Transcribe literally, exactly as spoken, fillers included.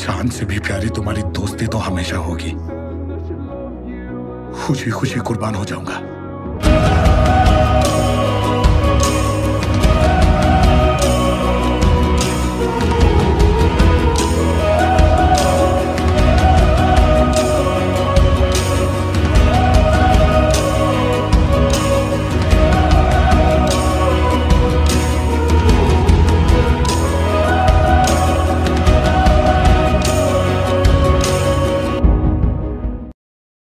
जान से भी प्यारी तुम्हारी दोस्ती तो हमेशा होगी। खुशी खुशी कुर्बान हो जाऊंगा।